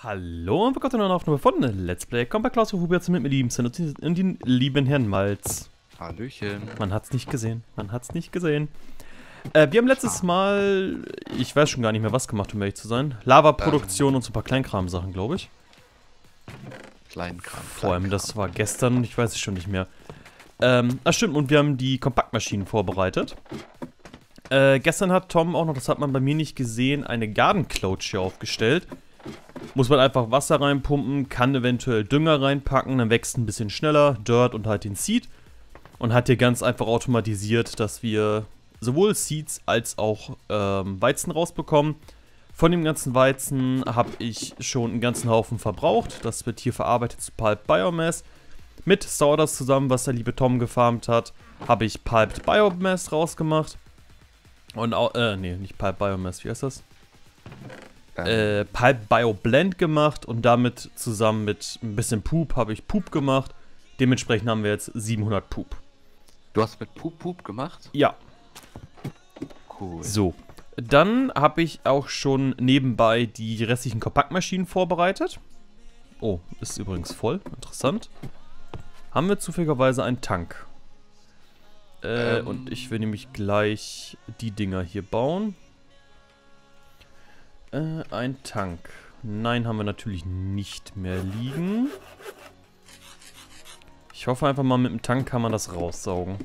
Hallo und willkommen zu einer Aufnahme von Let's Play Combat Klaus mit mir lieben Sven und den lieben Herrn Malz. Hallöchen. Man hat's nicht gesehen, man hat's nicht gesehen. Wir haben letztes Mal, ich weiß schon gar nicht mehr was gemacht, um ehrlich zu sein. Lava-Produktion und so ein paar Kleinkram-Sachen, glaube ich. Kleinkram. Vor allem, das war gestern, ich weiß es schon nicht mehr. Stimmt, und wir haben die Kompaktmaschinen vorbereitet. Gestern hat Tom auch noch, das hat man bei mir nicht gesehen, eine Garden Cloud hier aufgestellt. Muss man einfach Wasser reinpumpen, kann eventuell Dünger reinpacken, dann wächst ein bisschen schneller, Dirt und halt den Seed. Und hat hier ganz einfach automatisiert, dass wir sowohl Seeds als auch Weizen rausbekommen. Von dem ganzen Weizen habe ich schon einen ganzen Haufen verbraucht. Das wird hier verarbeitet zu Pulp Biomass. Mit Sawdust zusammen, was der liebe Tom gefarmt hat, habe ich Pulped Biomass rausgemacht. Und auch, nee, nicht Pulp Biomass, wie heißt das? Pulp Bio Blend gemacht und damit zusammen mit ein bisschen Poop habe ich Poop gemacht. Dementsprechend haben wir jetzt 700 Poop. Du hast mit Poop gemacht? Ja. Cool. So. Dann habe ich auch schon nebenbei die restlichen Kompaktmaschinen vorbereitet. Oh, ist übrigens voll. Interessant. Haben wir zufälligerweise einen Tank. Und ich will nämlich gleich die Dinger hier bauen. Ein Tank. Nein, haben wir natürlich nicht mehr liegen. Ich hoffe einfach mal, mit dem Tank kann man das raussaugen.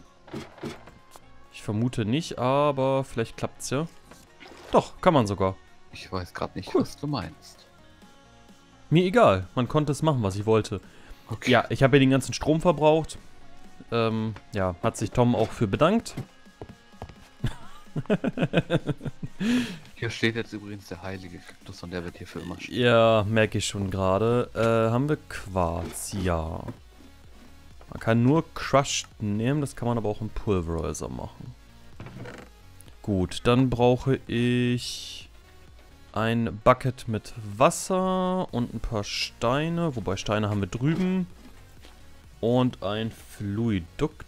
Ich vermute nicht, aber vielleicht klappt's ja. Doch, kann man sogar. Ich weiß gerade nicht, Cool. was du meinst. Mir egal, man konnte es machen, was ich wollte. Okay. Ja, ich habe ja den ganzen Strom verbraucht. Ja, hat sich Tom auch für bedankt. Hier steht jetzt übrigens der heilige Kaktus und der wird hier für immer stehen. Ja, merke ich schon gerade. Haben wir Quarz? Ja. Man kann nur Crushed nehmen, das kann man aber auch im Pulverizer machen. Gut, dann brauche ich ein Bucket mit Wasser und ein paar Steine. Wobei Steine haben wir drüben. Und ein Fluidukt.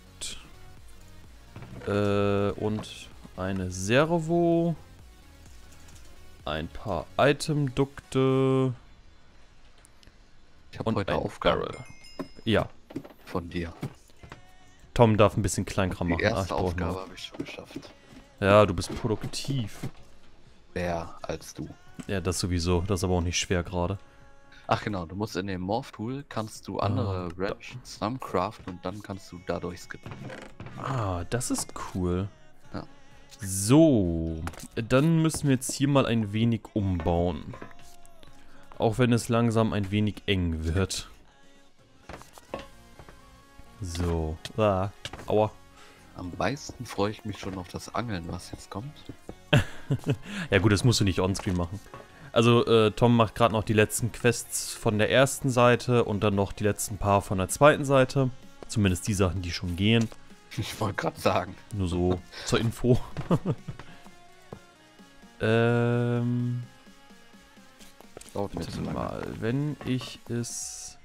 Und eine Servo. Ein paar Itemdukte. Ich habe Und heute ein Aufgabe Barrel. Ja, von dir. Tom darf ein bisschen Kleinkram machen. Die erste ich brauch Aufgabe nur- habe ich schon geschafft. Ja, du bist produktiv. Mehr als du. Ja, das sowieso. Das ist aber auch nicht schwer gerade. Ach genau, du musst in dem Morph-Tool kannst du andere Wrench zusammencraften und dann kannst du dadurch skippen. Ah, das ist cool. Ja. So, dann müssen wir jetzt hier mal ein wenig umbauen. Auch wenn es langsam ein wenig eng wird. So. Ah, aua. Am meisten freue ich mich schon auf das Angeln, was jetzt kommt. Ja gut, das musst du nicht onscreen machen. Also, Tom macht gerade noch die letzten Quests von der ersten Seite und dann noch die letzten paar von der zweiten Seite. Zumindest die Sachen, die schon gehen. Ich wollte gerade sagen. Nur so zur Info. Dauert mir Warte zu lange. mal, wenn ich es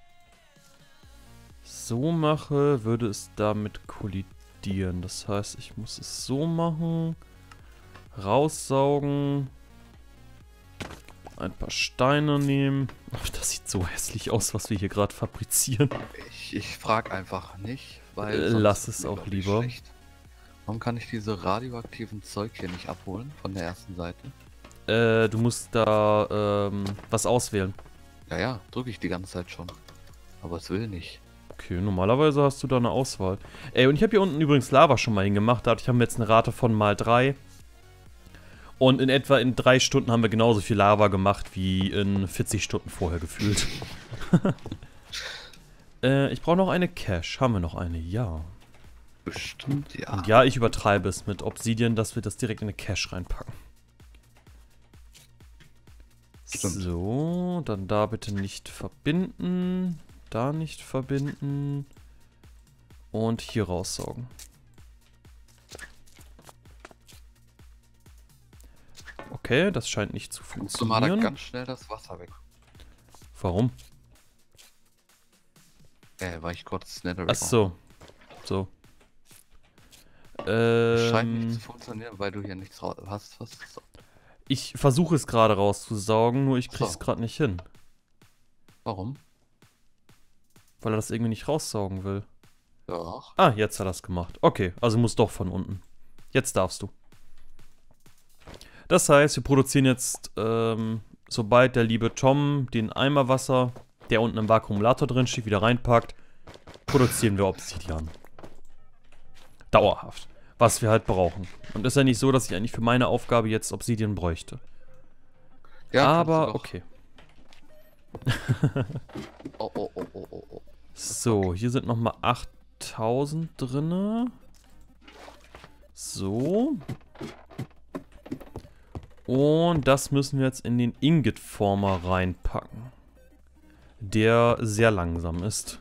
so mache, würde es damit kollidieren. Das heißt, ich muss es so machen. Raussaugen. Ein paar Steine nehmen. Ach, das sieht so hässlich aus, was wir hier gerade fabrizieren. Ich frage einfach nicht, weil. Lass sonst es wird mir, auch glaub ich, lieber. schlecht. Warum kann ich diese radioaktiven Zeug hier nicht abholen von der ersten Seite? Du musst da was auswählen. Ja, drücke ich die ganze Zeit schon. Aber es will nicht. Okay, normalerweise hast du da eine Auswahl. Ey, und ich habe hier unten übrigens Lava schon mal hingemacht. Dadurch haben wir jetzt eine Rate von mal 3. Und in etwa in 3 Stunden haben wir genauso viel Lava gemacht wie in 40 Stunden vorher gefühlt. Ich brauche noch eine Cache. Haben wir noch eine? Ja. Bestimmt, ja. Und ja, ich übertreibe es mit Obsidian, dass wir das direkt in eine Cache reinpacken. Stimmt. So, dann da bitte nicht verbinden. Da nicht verbinden. Und hier raussaugen. Okay, das scheint nicht zu Kannst du mal da funktionieren. ganz schnell das Wasser weg? Warum? Weil ich kurz Nether Ach so. So. Scheint nicht zu funktionieren, weil du hier nichts hast. Was? So. Ich versuche es gerade rauszusaugen, nur ich krieg's So. gerade nicht hin. Warum? Weil er das irgendwie nicht raussaugen will. Doch. Ah, jetzt hat er es gemacht. Okay, also muss doch von unten. Jetzt darfst du. Das heißt, wir produzieren jetzt, sobald der liebe Tom den Eimer Wasser, der unten im Vakuumulator drin steht, wieder reinpackt, produzieren wir Obsidian. Dauerhaft. Was wir halt brauchen. Und ist ja nicht so, dass ich eigentlich für meine Aufgabe jetzt Obsidian bräuchte. Ja, Aber kannst du okay. doch. Oh, oh, oh, oh, oh, oh. So, hier sind nochmal 8000 drinne. So. Und das müssen wir jetzt in den Ingot-Former reinpacken. Der sehr langsam ist.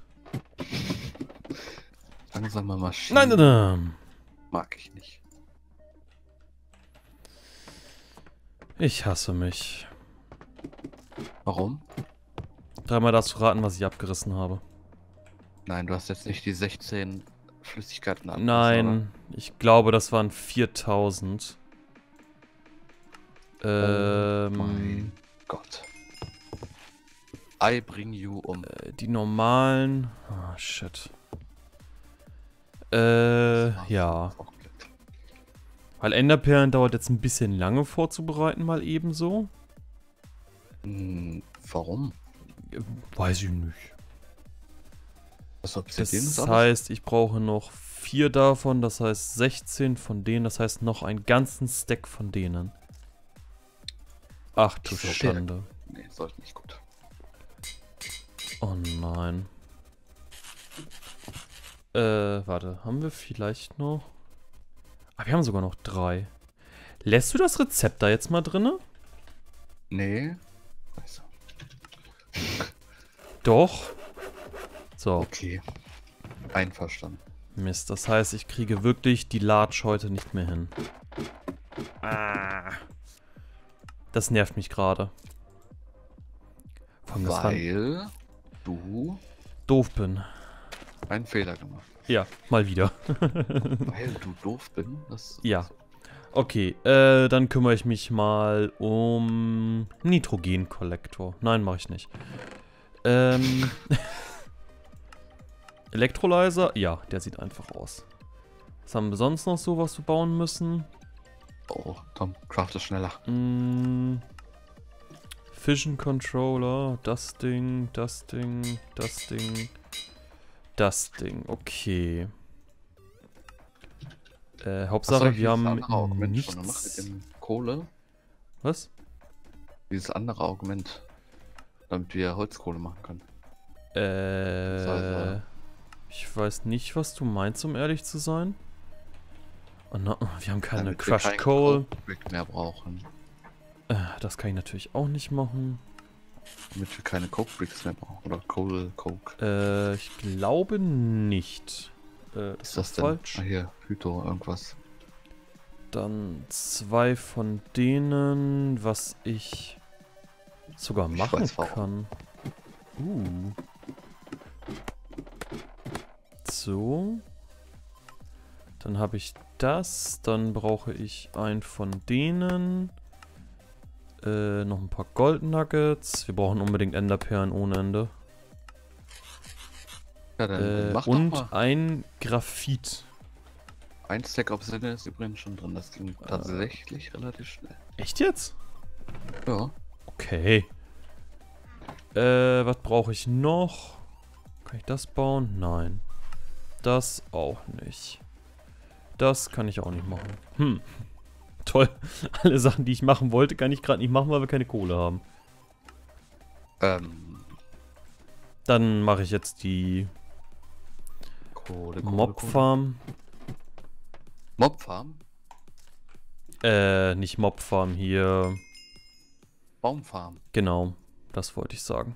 Langsame Maschinen. Nein, nein, nein. Mag ich nicht. Ich hasse mich. Warum? Dreimal darfst du raten, was ich abgerissen habe. Nein, du hast jetzt nicht die 16 Flüssigkeiten abgerissen, Nein, ich glaube, das waren 4000. oder? Mein Gott. I bring you um. Die normalen. Ah, shit. Ja. Weil Enderperlen dauert jetzt ein bisschen lange vorzubereiten, mal ebenso. Warum? Weiß ich nicht. Das Obsidian ist Das alles? heißt, ich brauche noch 4 davon, das heißt 16 von denen, das heißt noch einen ganzen Stack von denen. Ach du Ich glaub, Schande. Nee, sollte nicht gut. Oh nein. Warte, haben wir vielleicht noch? Ah, wir haben sogar noch 3. Lässt du das Rezept da jetzt mal drinne? Nee. Also, Doch. So, okay. Einverstanden. Mist. Das heißt, ich kriege wirklich die Large heute nicht mehr hin. Ah. Das nervt mich gerade. Weil du Doof bin. einen Fehler gemacht hast. Ja, mal wieder. Weil du doof bin? Das Ja. Okay, dann kümmere ich mich mal um Nitrogenkollektor. Nein, mache ich nicht. Elektrolyzer? Ja, der sieht einfach aus. Was haben wir sonst noch so, was wir bauen müssen? Oh, Tom, craft es schneller. Fission Controller, das Ding, das Ding, das Ding, das Ding. Okay. Hauptsache, wir haben Augment schon gemacht nichts. mit dem Kohle. Was? Dieses andere Augment, damit wir Holzkohle machen können. Ich weiß nicht, was du meinst, um ehrlich zu sein. Oh no, wir haben keine Damit wir Crushed kein Coal. Coke-Brick mehr brauchen. Das kann ich natürlich auch nicht machen. Damit wir keine Coke-Bricks mehr brauchen. Oder Coke. Ich glaube nicht. Was ist das denn? falsch. Ah, hier, Hydro, irgendwas. Dann 2 von denen, was ich sogar Ich machen weiß warum. kann. So. Dann habe ich das. Dann brauche ich einen von denen. Noch ein paar Gold Nuggets. Wir brauchen unbedingt Enderperlen ohne Ende. Ja, dann mach Und doch mal. ein Graphit. Ein Stack Obsidian ist übrigens schon drin. Das ging tatsächlich relativ schnell. Echt jetzt? Ja. Okay. Was brauche ich noch? Kann ich das bauen? Nein. Das auch nicht. Das kann ich auch nicht machen. Toll. Alle Sachen, die ich machen wollte, kann ich gerade nicht machen, weil wir keine Kohle haben. Dann mache ich jetzt die Kohle. Mobfarm. Mobfarm? Nicht Mobfarm, hier. Baumfarm. Genau, das wollte ich sagen.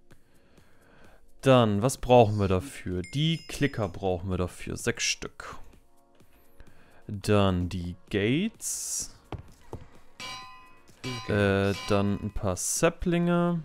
Dann, was brauchen wir dafür? Die Klicker brauchen wir dafür, 6 Stück. Dann die Gates. Dann ein paar Saplinge.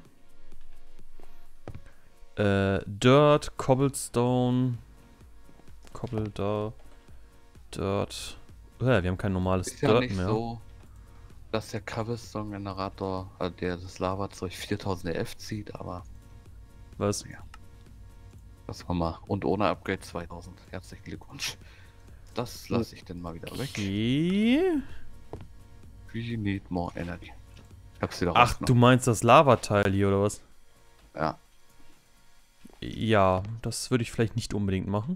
Dirt, Cobblestone. Cobble da. Dirt. Wir haben kein normales Ist ja Dirt nicht mehr. so dass der Cobblestone-Generator, also der das Lavazeug 4011 zieht, aber Was? ja, das war mal. Und ohne Upgrade 2000. Herzlichen Glückwunsch. Das lasse ich dann mal wieder weg. Okay. We need more energy. Ich hab's wieder Ach, du rausgenommen. meinst das Lavateil hier, oder was? Ja. Ja, das würde ich vielleicht nicht unbedingt machen.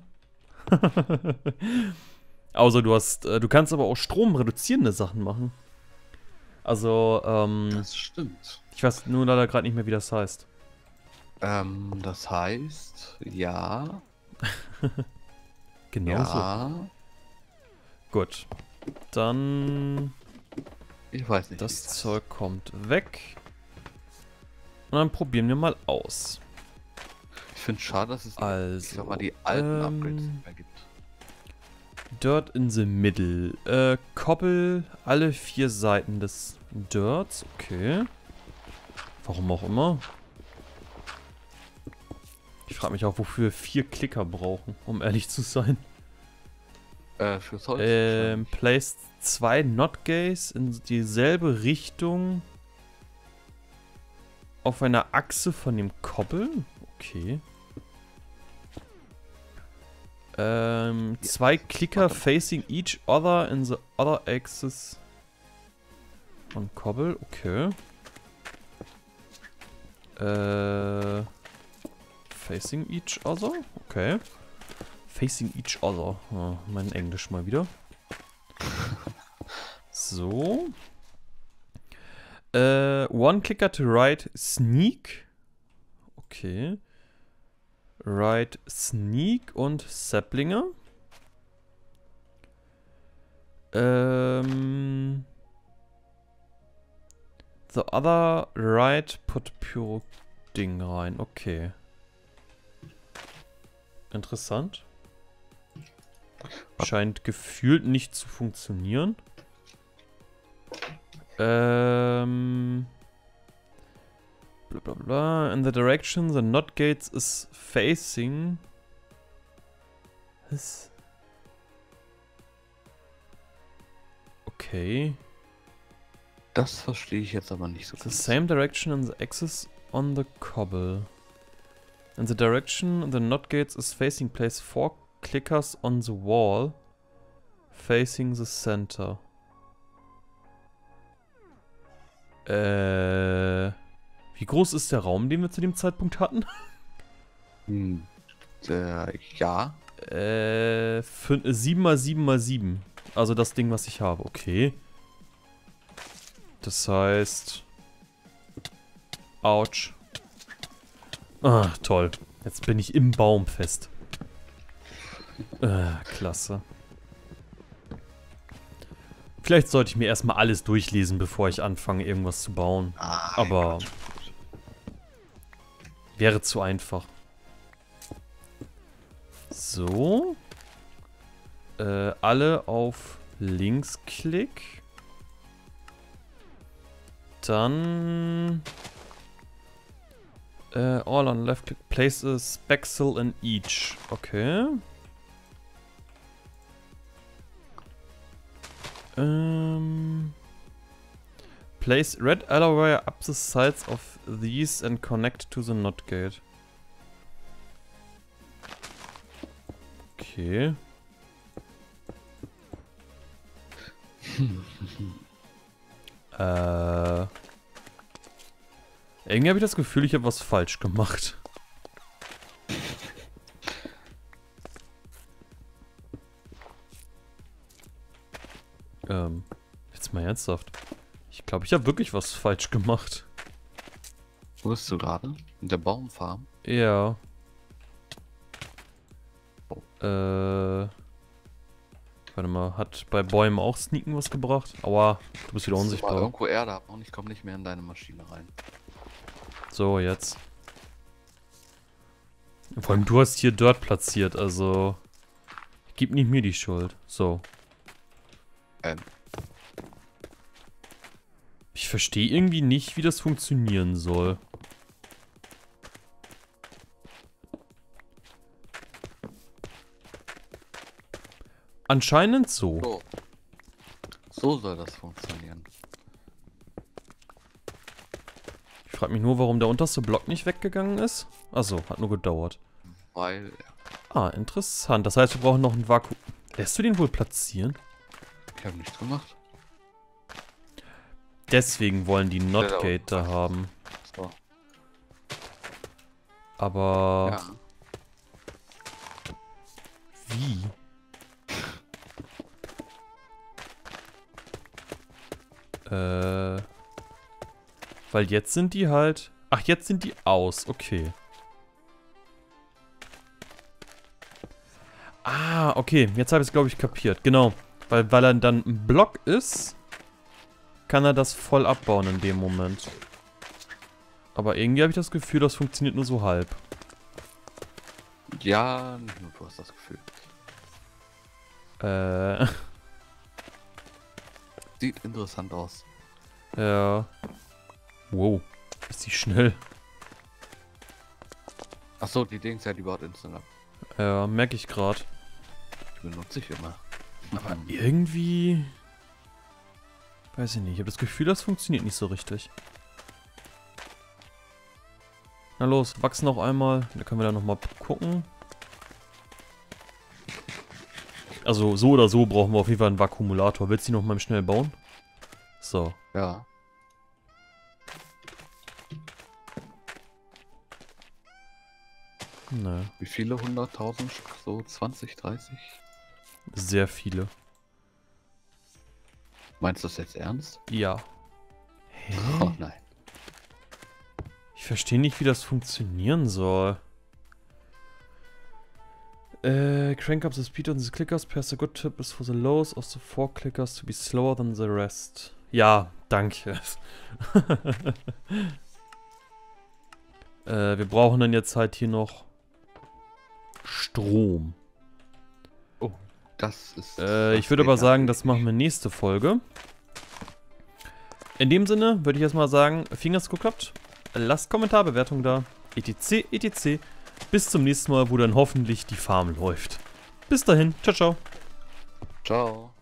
Außer du kannst aber auch stromreduzierende Sachen machen. Also, Das stimmt. ich weiß nur leider gerade nicht mehr, wie das heißt. Das heißt, ja. Genau so. Ja. Gut. Dann Ich weiß nicht. wie das es heißt. Zeug kommt weg. Und dann probieren wir mal aus. Ich finde es schade, dass es ich Also, sag mal, die alten Upgrades nicht mehr gibt. Dirt in the middle. Koppel alle 4 Seiten des Dirts. Okay. Warum auch immer. Ich frage mich auch, wofür wir 4 Klicker brauchen, um ehrlich zu sein. Fürs Holz. wahrscheinlich. Place 2 Not-Gays in dieselbe Richtung auf einer Achse von dem Koppel. Okay. 2 Klicker warte mal. facing each other in the other axis von Koppel. Okay. Facing each other? Okay. Facing each other. Ah, mein Englisch mal wieder. So. One clicker to right sneak. Okay. Right sneak und Saplinger. The other right put pure Ding rein. Okay. Interessant. Scheint gefühlt nicht zu funktionieren. Bla bla bla. In the direction the not gates is facing. Was? Okay. Das verstehe ich jetzt aber nicht so The ganz. same direction in the axis on the cobble. In the direction the not gates is facing, place 4 clickers on the wall. Facing the center. Wie groß ist der Raum, den wir zu dem Zeitpunkt hatten? Ja. 7x7x7. Also das Ding, was ich habe. Okay. Das heißt... Autsch. Ah, toll. Jetzt bin ich im Baum fest. Klasse. Vielleicht sollte ich mir erstmal alles durchlesen, bevor ich anfange, irgendwas zu bauen. Aber wäre zu einfach. So. Alle auf Linksklick. Dann all on left click. Place a spaxel in each. Okay. Place red aloe wire up the sides of these and connect to the not gate. Okay. Irgendwie habe ich das Gefühl, ich habe was falsch gemacht. Jetzt mal ernsthaft. Ich glaube, ich habe wirklich was falsch gemacht. Wo bist du gerade? In der Baumfarm? Ja. Warte mal, hat bei Bäumen auch Sneaken was gebracht? Aua, du bist wieder War unsichtbar. irgendwo Erde ab und ich komme nicht mehr in deine Maschine rein. So, jetzt. Vor allem, du hast hier Dirt platziert, also... Gib nicht mir die Schuld. So. Ich verstehe irgendwie nicht, wie das funktionieren soll. Anscheinend so. So. So soll das funktionieren. Ich frage mich nur, warum der unterste Block nicht weggegangen ist. Achso, hat nur gedauert. Weil, Ah, interessant. Das heißt, wir brauchen noch ein Vakuum. Lässt du den wohl platzieren? ich habe nichts gemacht. Deswegen wollen die Notgate da haben. So. Aber Ja. wie? Weil jetzt sind die halt... Ach, jetzt sind die aus. Okay. Ah, okay. Jetzt habe ich es, glaube ich, kapiert. Genau. Weil er dann ein Block ist, kann er das voll abbauen in dem Moment. Aber irgendwie habe ich das Gefühl, das funktioniert nur so halb. Ja, nicht nur du hast das Gefühl. Sieht interessant aus. Ja. Wow. Ist die schnell. Achso, die Dings ja, die baut instant ab. Ja, merke ich gerade. Die benutze ich immer. Aber irgendwie... Weiß ich nicht. Ich habe das Gefühl, das funktioniert nicht so richtig. Na los, wachsen noch einmal. Da können wir dann nochmal gucken. Also so oder so brauchen wir auf jeden Fall einen Vakuumulator. Willst du die noch mal schnell bauen? So. Ja. Ne, Wie viele 100.000 Stück? So 20, 30? sehr viele. Meinst du das jetzt ernst? Ja. Hä? Oh nein. Ich verstehe nicht, wie das funktionieren soll. Crank up the speed on the clickers. Press the good tip is for the lows of the 4 clickers to be slower than the rest. Ja, danke. Wir brauchen dann jetzt halt hier noch Strom. Oh, das ist... Ich würde aber sagen, das machen wir nächste Folge. In dem Sinne würde ich erstmal sagen, vielen Dank, dass es geklappt. Lasst Kommentarbewertung da. etc, etc. Bis zum nächsten Mal, wo dann hoffentlich die Farm läuft. Bis dahin. Ciao, ciao. Ciao.